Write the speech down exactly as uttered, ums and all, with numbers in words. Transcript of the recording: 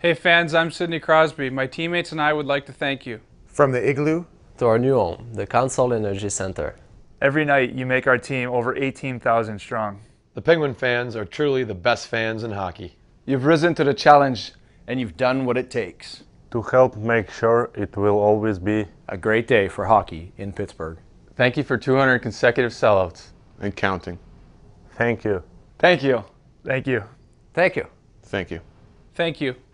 Hey fans, I'm Sidney Crosby. My teammates and I would like to thank you. From the Igloo to our new home, the Consol Energy Center. Every night you make our team over eighteen thousand strong. The Penguin fans are truly the best fans in hockey. You've risen to the challenge and you've done what it takes to help make sure it will always be a great day for hockey in Pittsburgh. Thank you for two hundred consecutive sellouts. And counting. Thank you. Thank you. Thank you. Thank you. Thank you. Thank you.